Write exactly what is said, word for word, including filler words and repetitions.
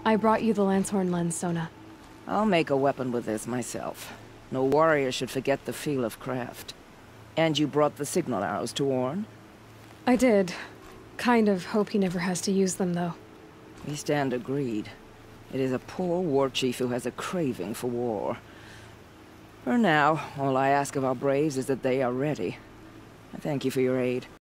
I brought you the Lancehorn lens, Sona. I'll make a weapon with this myself. No warrior should forget the feel of craft. And you brought the signal arrows to Orn? I did. Kind of hope he never has to use them, though. We stand agreed. It is a poor war chief who has a craving for war. For now, all I ask of our braves is that they are ready. I thank you for your aid.